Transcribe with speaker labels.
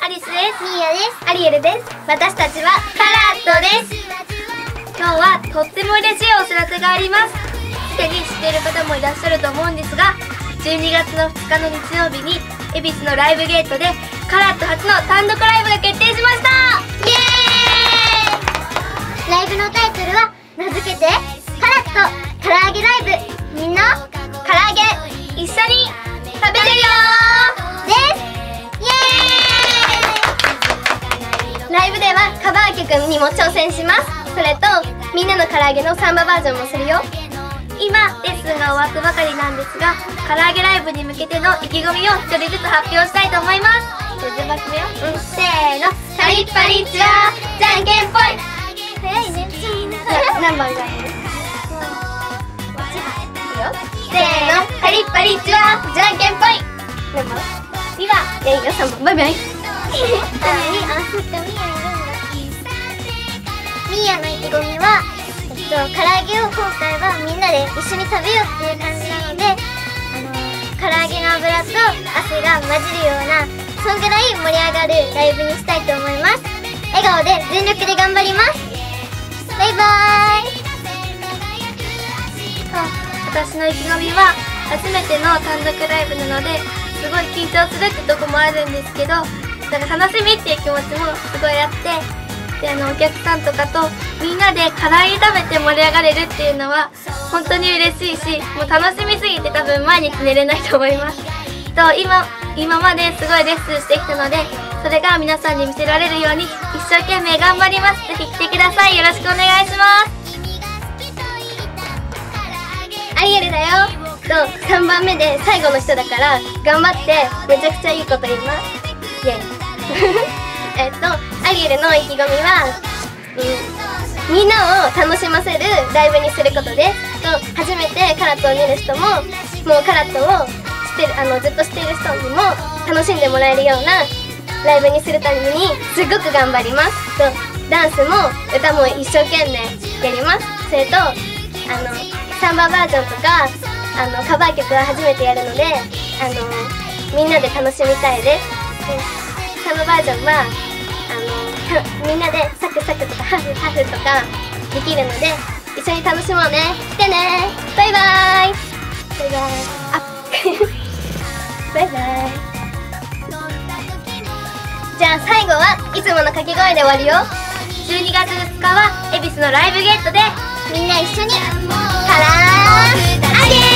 Speaker 1: アリスです。
Speaker 2: ミーヤです。
Speaker 1: アリエルです。私たちはカラットです。今日はとっても嬉しいお知らせがあります。すでに知っている方もいらっしゃると思うんですが、12月の2日の日曜日に恵比寿のライブゲートでカラット初の単独ライブが決定しました。
Speaker 2: イエーイ。ライブのタイトルは名付けてカラット唐揚げライブ、みんな唐揚げ
Speaker 1: 一緒に食べるよ
Speaker 2: です。イエーイ。
Speaker 1: ライブではカバー曲にも挑戦します。それとみんなの唐揚げのサンババージョンもするよ。今レッスンが終わったばかりなんですが、唐揚げライブに向けての意気込みを一人ずつ発表したいと思います。じゃあ順番決めよう。せーの。カリッパリッチはじゃんけんぽい。
Speaker 2: 早いね。
Speaker 1: 何番がいい？せーの。カリッパリッチはじゃんけんぽい。何番？2番。いやいいよ、3番。バイバイ。
Speaker 2: 合わせてミーヤいるんだ。ミーヤの意気込みは唐揚げを今回はみんなで一緒に食べようっていう感じなので、唐揚げの油と汗が混じるような、そんぐらい盛り上がるライブにしたいと思います。笑顔で全力で頑張ります。バイバーイ。
Speaker 1: 私の意気込みは初めての単独ライブなのですごい緊張するってとこもあるんですけど、なんか楽しみっていう気持ちもすごいあって、でお客さんとかとみんなで唐揚げ食べて盛り上がれるっていうのは本当に嬉しいし、もう楽しみすぎて多分毎日寝れないと思います。と今まですごいレッスンしてきたので、それが皆さんに見せられるように一生懸命頑張ります。ぜひ来てください。よろしくお願いします。アリエルだよ。と3番目で最後の人だから頑張ってめちゃくちゃいいこと言います。イエイアリエルの意気込みは、みんなを楽しませるライブにすることです。と初めてカラットを見る人も、もうカラットを知ってるずっと知っている人にも楽しんでもらえるようなライブにするためにすごく頑張ります。とダンスも歌も一生懸命やります。それとサンババージョンとかカバー曲は初めてやるのでみんなで楽しみたいです。サンババージョンはみんなでサクサクとかハフハフとかできるので一緒に楽しもうね。来てね。バイバーイ。バイバーイ。バイバーイ。じゃあ最後はいつもの掛け声で終わるよ。12月2日は恵比寿のライブゲートでみんな一緒に唐揚げ